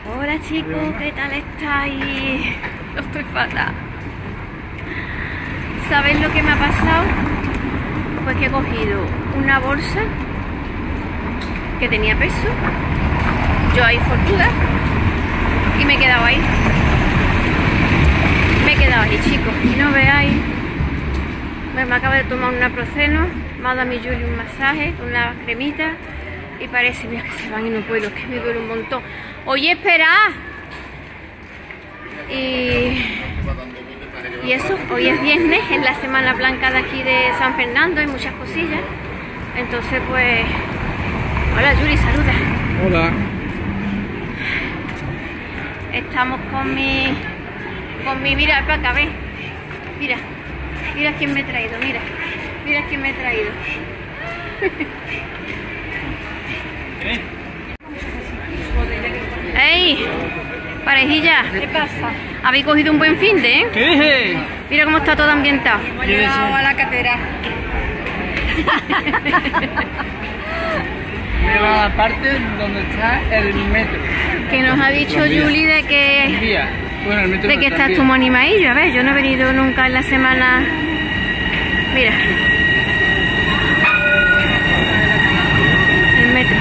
Hola chicos, ¿qué tal estáis? Yo estoy fatal. ¿Sabéis lo que me ha pasado? Pues que he cogido una bolsa que tenía peso, yo ahí fortuda, y me he quedado ahí. Me he quedado ahí, chicos, y no veáis. Me acabo de tomar un naproxeno, me ha dado a mi Juli un masaje con la cremita y parece, mira que se van y no puedo, es que me duele un montón. Oye, esperad. Y eso, hoy es viernes, es la Semana Blanca de aquí de San Fernando, hay muchas cosillas. Entonces pues... Hola Juli, saluda. Hola. Estamos con mi... Mira, para acá, ven. Mira quién me he traído, mira quién me he traído. ¡Ey! Parejilla. ¿Qué pasa? Habéis cogido un buen fin de, ¿eh? ¿Qué dije? Mira cómo está todo ambientado. Hemos llegado a la catedral. Mira la parte donde está el metro. Que nos ha dicho Juli de que... Bueno, el metro de que estás tú muy animadillo. A ver, yo no he venido nunca en la semana. Mira. El metro.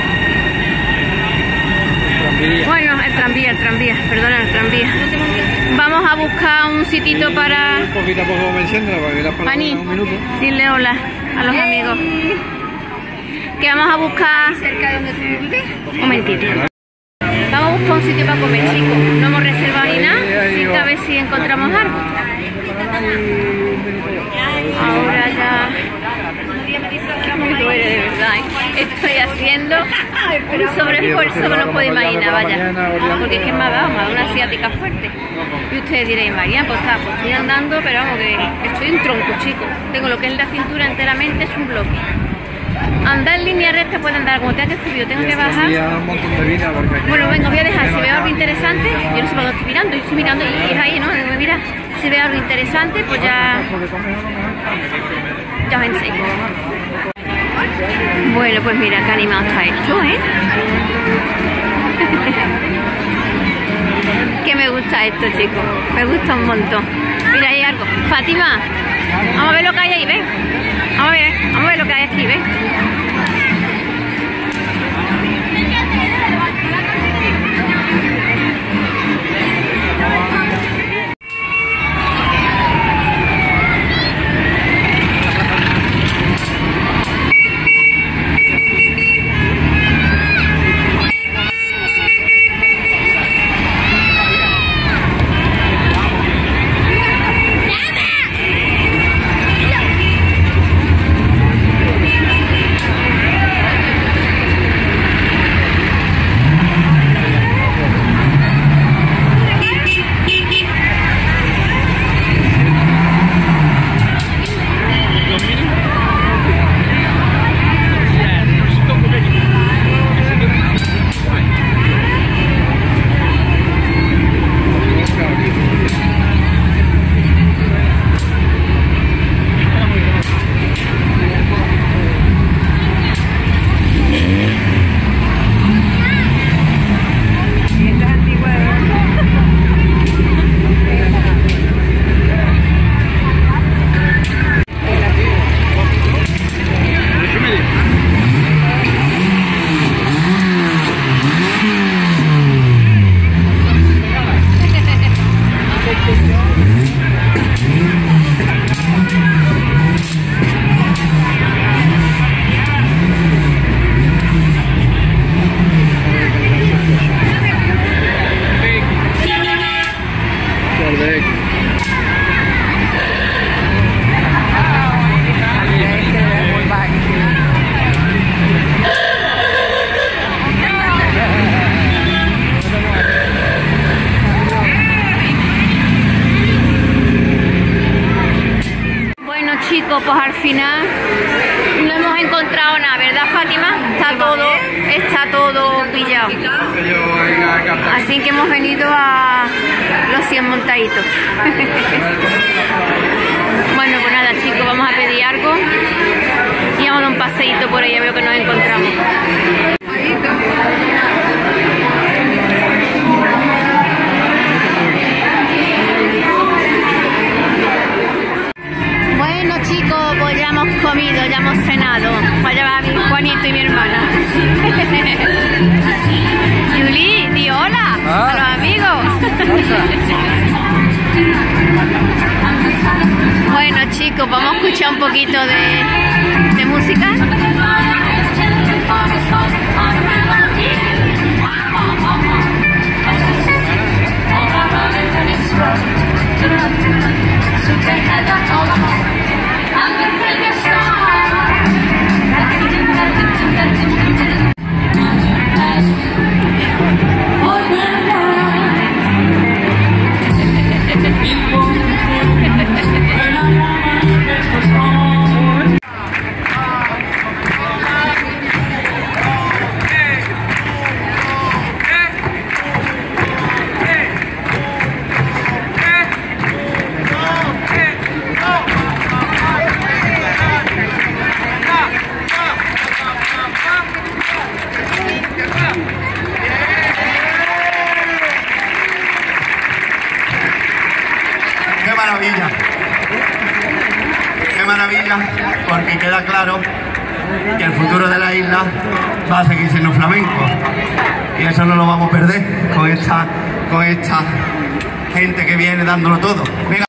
Bueno, el tranvía, perdona, el tranvía. Vamos a buscar un sitito para... Poquito a poco me enciendo, porque las palabras Ani, un minuto. dile hola a los amigos. Que vamos a buscar... ¿Cerca de donde tú vives? Un momentito. Vamos a buscar un sitio para comer, chicos. No hemos reservado ni nada, así que a ver si encontramos algo. Ahora ya... Me duele de verdad, ¿eh? Estoy haciendo un sobreesfuerzo que no puedo imaginar, vaya. Porque es que me ha dado una asiática fuerte. Y ustedes diréis, María, pues estoy andando, pero vamos, que estoy en tronco, chicos. Tengo lo que es la cintura enteramente, es un bloque. Andar en línea recta puede andar, como tenga que subir, tengo que bajar. Bueno, venga, voy a dejar, si veo algo interesante, yo no sé para dónde estoy mirando, yo estoy mirando y es ahí, ¿no? Mira, si veo algo interesante, pues ya os enseño. Bueno, pues mira, qué animado está esto, ¿eh? Que me gusta esto, chicos, me gusta un montón. Mira, hay algo. Fátima, vamos a ver lo que hay ahí, ven. Vamos a ver lo que hay aquí, ven. Chicos, pues al final no hemos encontrado nada, ¿verdad, Fátima? Está todo pillado. Así que hemos venido a los 100 montaditos. Bueno, pues nada, chicos, vamos a pedir algo y vamos a dar un paseíto por ahí a ver lo que nos encontramos. Chicos, vamos a escuchar un poquito de música. Qué maravilla, porque queda claro que el futuro de la isla va a seguir siendo flamenco y eso no lo vamos a perder con esta gente que viene dándolo todo. Venga.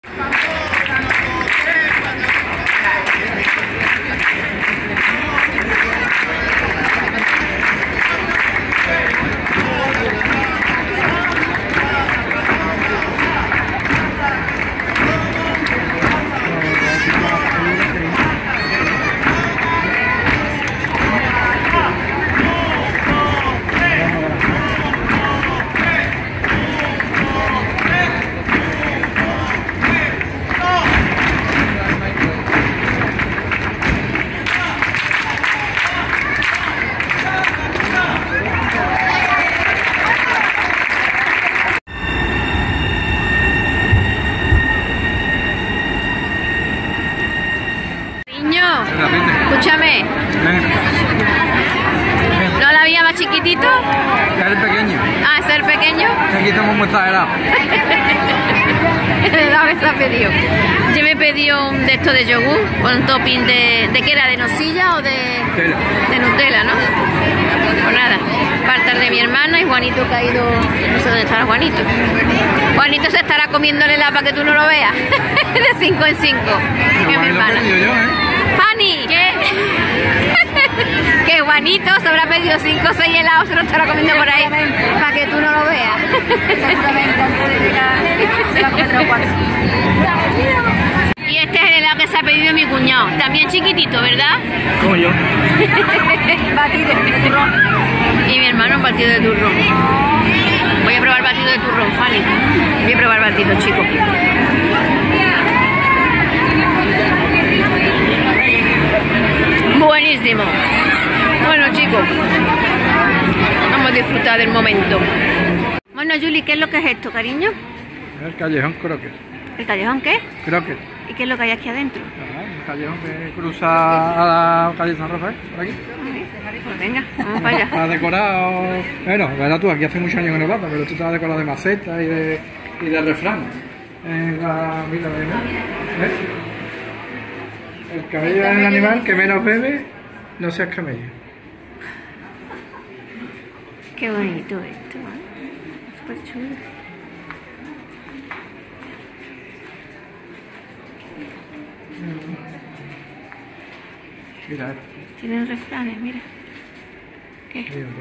Escúchame. ¿No la había más chiquitito? Ya el pequeño. Ah, ¿es el pequeño? Aquí estamos muy exagerados. Se ha pedido. Yo me pedí un de estos de yogur con topping de ¿qué era? ¿De nocilla o de Nutella? De Nutella, ¿no? Pues nada, falta de mi hermana y Juanito que ha ido, no sé dónde estará Juanito. Juanito se estará comiendo el helado para que tú no lo veas. De 5 en 5. Que es mi hermana. Fanny, ¿qué? Que Juanito se habrá pedido 5 o 6 helados, se lo estará comiendo por ahí para que tú no lo veas. Seguramente antes de llegar se va a comer 3 o 4. Y este es el helado que se ha pedido mi cuñado, también chiquitito, ¿verdad? Como yo. Batido de turrón. Y mi hermano un batido de turrón. Voy a probar batido de turrón, Fanny. Voy a probar batido, chicos. Buenísimo. Bueno, chicos, vamos a disfrutar del momento. Bueno, Juli, ¿qué es lo que es esto, cariño? El callejón Croquet. ¿El callejón qué? Croquet. ¿Y qué es lo que hay aquí adentro? El callejón que cruza a la calle San Rafael, por aquí. Pues venga, vamos para allá. Está decorado. Bueno, verás tú, aquí hace muchos años que no pasa, pero esto está decorado de macetas y de refrán. Mira, ¿ves? El camello es el animal que menos bebe, no seas camello. Qué bonito esto, ¿eh? Súper chulo. Mira, Tienen refranes, mira. ¿Qué?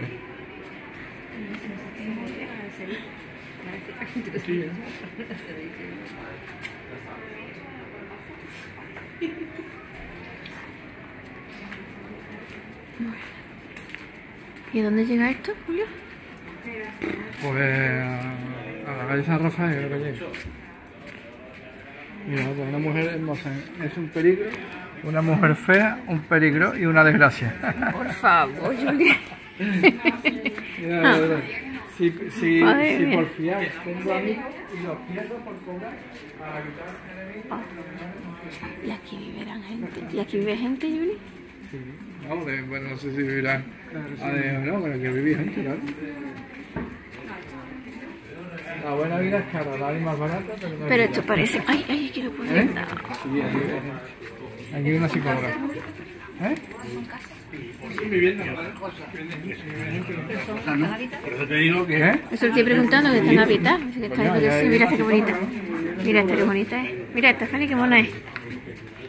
¿Y a dónde llega esto, Julio? Pues a la calle San Rafael creo que llega. Mira, pues una mujer hermosa es un peligro, una mujer fea, un peligro y una desgracia. Por favor, Julia. Mira, si por fiar tengo amigos y los pierdo por cobrar para quitar enemigos. ¿Y aquí vivirán gente? ¿Y aquí vive gente, Juli? Sí, no, bueno, no sé si vivirán no, pero que vive gente, claro. La buena vida es cara, la más barata, pero no. Pero esto parece... Ay, ay, que no puedo ver nada. Sí, aquí vive gente. Aquí hay una psicóloga. Sí, vivienda. Por eso te digo que... Eso estoy preguntando, que está en Navidad. Mira esta que bonita. Mira esta que bonita es. Mira esta, Fanny, qué mona es.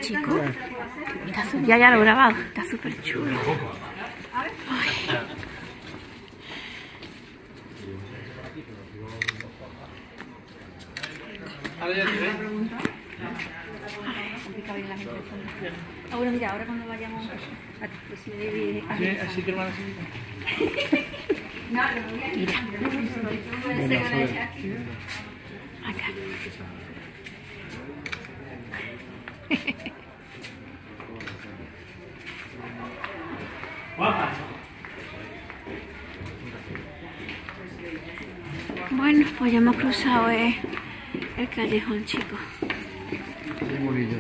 chicos. Ya lo he grabado, está súper chulo. Bueno, mira, ahora cuando vayamos pues me debe... Así que hermano, Mira. Acá. Bueno, pues ya hemos cruzado el callejón, chicos. qué bonito.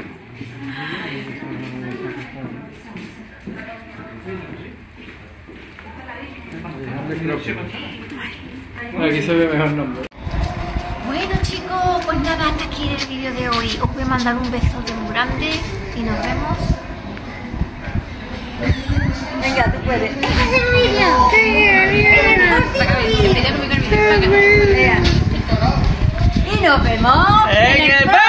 Aquí se ve mejor nombre. Bueno, chicos, pues nada, hasta aquí el vídeo de hoy. Os voy a mandar un besote muy grande y nos vemos. Venga, tú puedes. Y nos vemos en el